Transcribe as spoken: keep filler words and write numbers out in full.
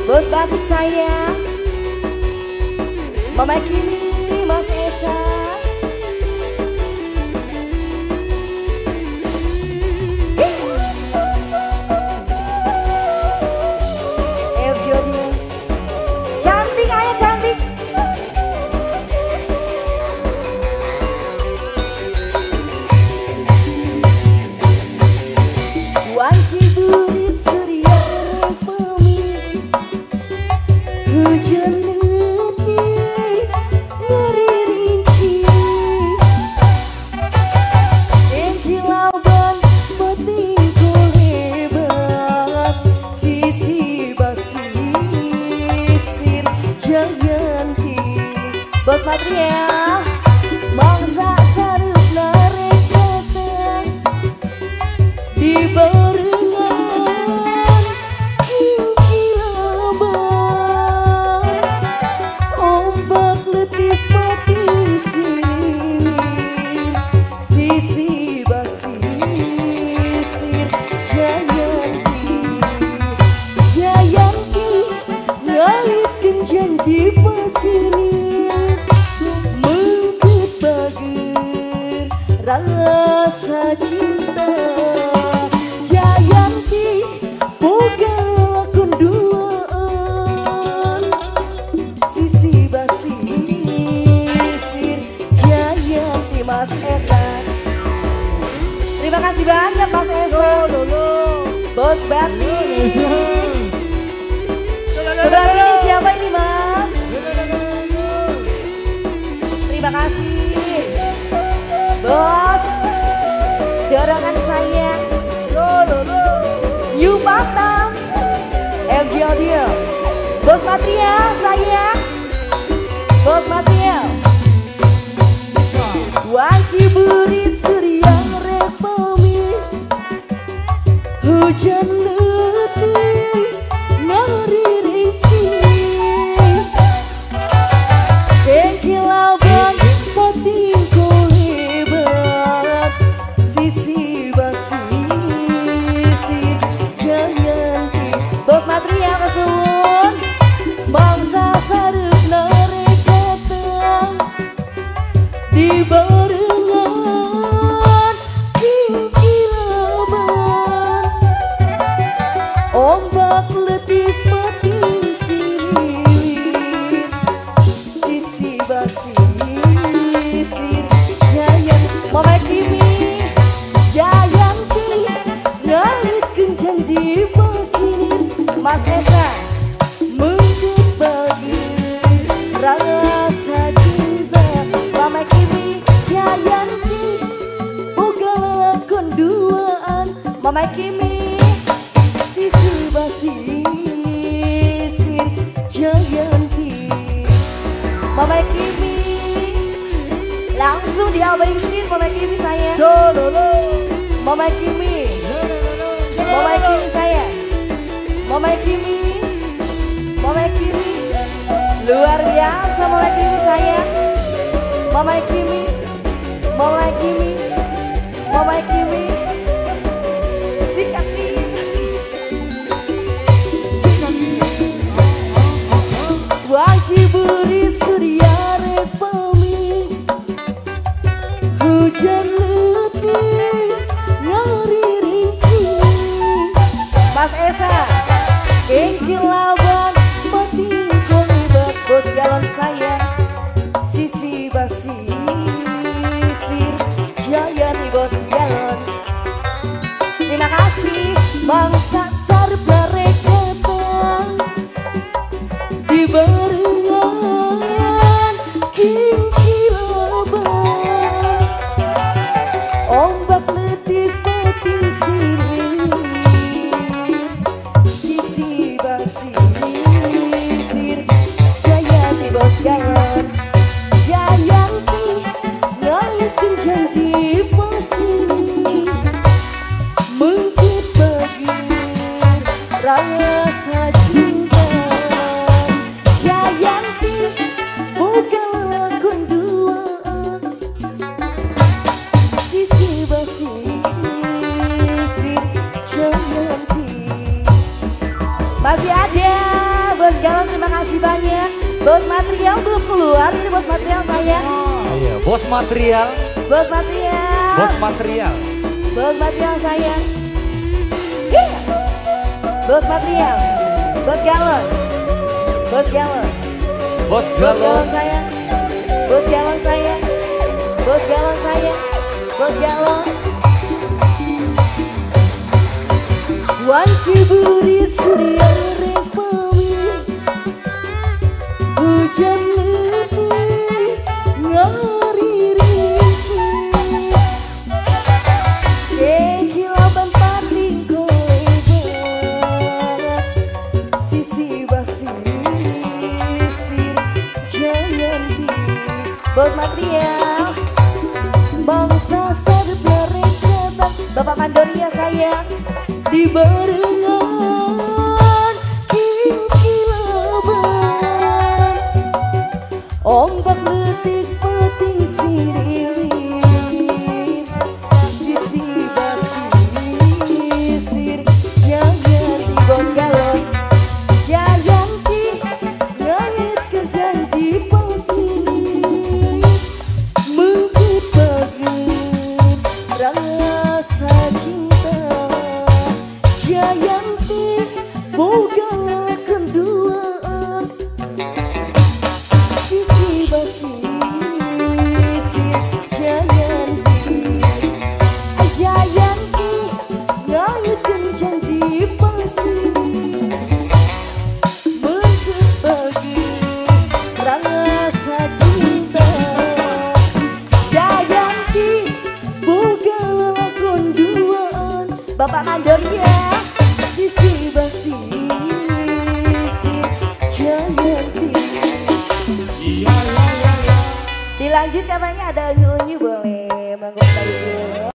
Bos batik saya, Mama Kimi, Mas Esa. Cantik ayah cantik. Wanci burit surya pemi, hujan letih ngeri rinci, engkilau ban petingku hebat, sisi basisir jayanti. Bos Material mangsa sarut narek datang di barengan ingkilaban, ombak letih patisir, sisi basisir jayanti. Jayanti ngalitkeun janji pasirnya, mengkut bager rasa cinta. Jayanti boga lakon duaan, sisi basisir Jayanti. Mas Esa, terima kasih banyak Mas Esa. Bos batik. Sebelah sini siapa ini Mas? Terima kasih Bos, dorongan saya Yu Batam, M J Audio. Bos Material saya, Bos Material. Wanci burit surya repemi, hujan letih ngeri rinci, engkilau ban petingku hebat, sisi basisir jayanti. Bos Material kesuwun bangsa sarut narek datang di barengan ingkilaban, ombak letih patisir, sisi basisir Jayanti. Mama Kimi, Jayanti ngalitkeun janji pasir. Mas Esa mengkut bager rasa cinta. Mama Kimi, Jayanti boga lakon duaan. Mama Kimi, sisi basisir Jayanti. Mama Kimi langsung diabaisin. Mama Kimi saya, Mama Kimi, Mama Kimi saya, Mama Kimi, Mama Kimi luar biasa. Mama Kimi saya, Mama Kimi, Mama Kimi, Mama Kimi sikat nih. Wanci burit surya repemi, hujan letih ngeri rinci. Mas Esa, engkilaban petingku hebat. Bos galon saya, sisi basisir Jayanti. Bos galon, terima kasih. Bangsa sarut narek datang di barengan ingkilaban, ombak letih patisir, sisi basisir Jayanti. Bos galon, Jayanti ngalitkeun janji pasir, mengkut bager rasa cinta. Jayanti boga lakon duaan, sisi basisir Jayanti. Masih ada Bos Galon, terima kasih banyak. Bos Material belum keluar, ini Bos Material sayang. Iya, Bos Material. Bos Material. Bos Material. Bos Material sayang. Iya. Bos Material. Bos Galon. Bos Galon. Bos Bos Galon Galon. sayang. Bos Galon sayang. Bos Galon sayang. Bos Galon. Wanci burit surya repawi, hujan letih ngari rinci, kekilaban pating kolebar, sisi basi jangan di. Bos Material, bangsa sadar mereka, Bapak Mandoria sayang. Di barengan kikilaban, ombak letik peting siririn, sisi basisir nyanyi di Bos Galon. Jayanti ngait ke janji pasir, mengkut baget rasa cinta. Jayanti boga kenduaan, sisi basisi Jayanti. Jayanti ngaitkan janji pasir, berbagi rasa cinta. Jayanti boga kenduaan, Bapak Mandoria. Sisi basi Jayanti. Dilanjut katanya ada unyu-unyu boleh. Manggung